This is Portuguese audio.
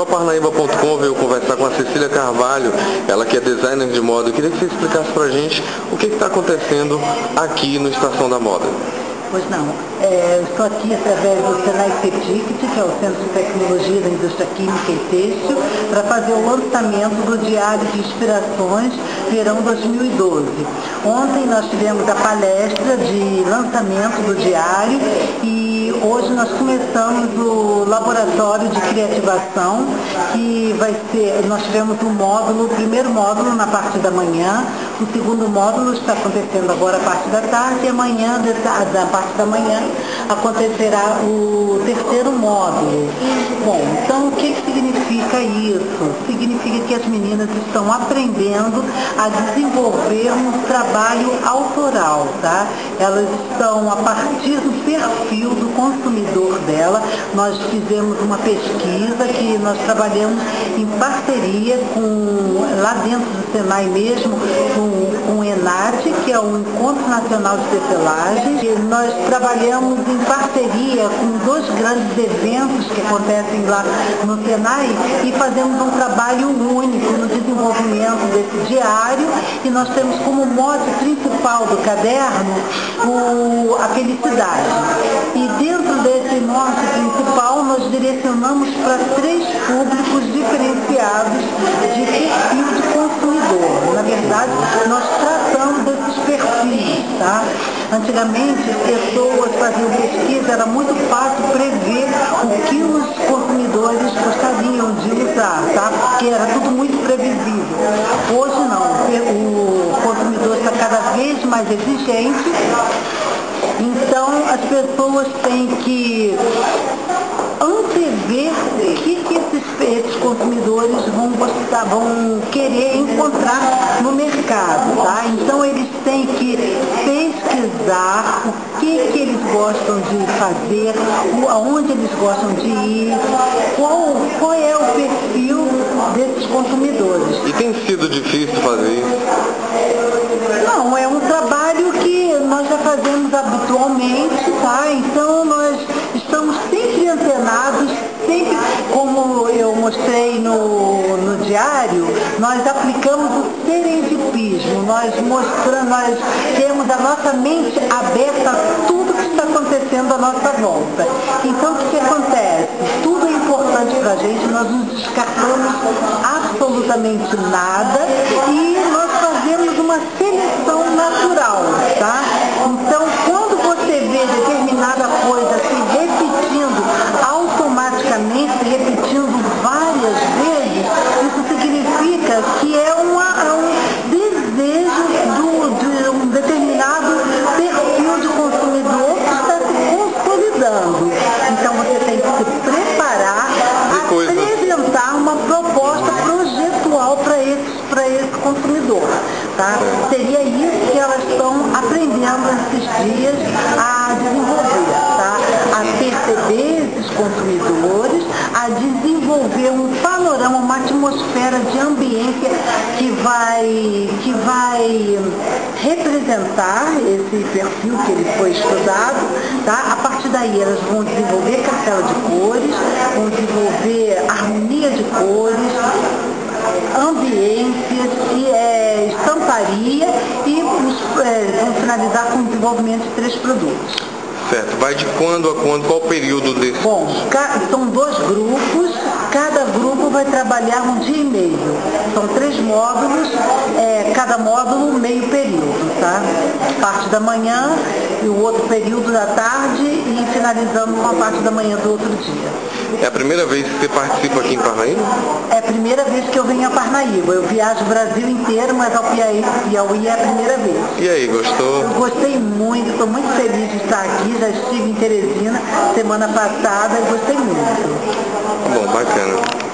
ProParnaíba.com veio conversar com a Cecília Carvalho, ela que é designer de moda. Eu queria que você explicasse pra gente o que está acontecendo aqui no Estação da Moda. Pois não, eu estou aqui através do Senai CETICT, que é o Centro de Tecnologia da Indústria Química e Têxtil, para fazer o lançamento do Diário de Inspirações Verão 2012. Ontem nós tivemos a palestra de lançamento do diário e hoje nós começamos o laboratório de criativação, que vai ser, nós tivemos um módulo, o primeiro módulo na parte da manhã, o segundo módulo está acontecendo agora a parte da tarde e amanhã, da parte da manhã, acontecerá o terceiro módulo. Bom, então o que significa isso? Significa que as meninas estão aprendendo a desenvolver um trabalho autoral, tá? Elas estão, a partir do perfil do consumidor dela, nós fizemos uma pesquisa que nós trabalhamos em parceria com, lá dentro do Senai mesmo, com o ENAT, que é o Encontro Nacional de Tecelagem. E nós trabalhamos em parceria com dois grandes eventos que acontecem lá no Senai e fazemos um trabalho único no desenvolvimento desse diário, e nós temos como mote principal do caderno a felicidade. E dentro desse mote principal nós direcionamos para 3 públicos diferenciados de perfil de consumidor. Na verdade, nós tratamos desses perfis, tá? Antigamente, as pessoas faziam pesquisa, era muito fácil prever o que os consumidores gostariam de usar, tá? Porque era tudo muito previsível. Hoje não, o consumidor está cada vez mais exigente, então as pessoas têm que antever o que esses consumidores vão gostar, vão querer encontrar no mercado, tá? Então eles têm que pesquisar o que eles gostam de fazer, aonde eles gostam de ir, qual é o perfil desses consumidores. E tem sido difícil fazer isso? Não, é um trabalho que nós já fazemos habitualmente, tá? Então nós estamos sempre antenados, sempre, como eu mostrei no diário, nós aplicamos o serendipismo, nós temos a nossa mente aberta a tudo que está acontecendo à nossa volta. Então o que acontece? Tudo é importante para a gente, nós não descartamos absolutamente nada e nós fazemos uma seleção natural, tá? Então quando você vê determinada coisa se repetindo automaticamente, repetindo várias vezes, isso significa que é um desejo de um determinado perfil de consumidor que está se consolidando. Então você tem que se preparar a apresentar uma proposta projetual para esse consumidor. Tá? Seria isso que elas estão aprendendo esses dias a desenvolver, tá? A perceber esses consumidores, a desenvolver um panorama, uma atmosfera de ambiência que vai representar esse perfil que ele foi estudado, tá? A partir daí elas vão desenvolver cartela de cores, vão desenvolver harmonia de cores, ambiências e estamparia e vão finalizar com o desenvolvimento de 3 produtos. Certo. Vai de quando a quando? Qual o período desse? Bom, são 2 grupos, cada grupo vai trabalhar um dia e meio. São 3 módulos, cada módulo meio período, tá? Parte da manhã e o outro período da tarde e finalizando com a parte da manhã do outro dia. É a primeira vez que você participa aqui em Parnaíba? É a primeira vez que eu venho a Parnaíba. Eu viajo o Brasil inteiro, mas ao Piauí é a primeira vez. E aí, gostou? Eu gostei muito, estou muito feliz de estar aqui. Já estive em Teresina semana passada e gostei muito. Bom, bacana.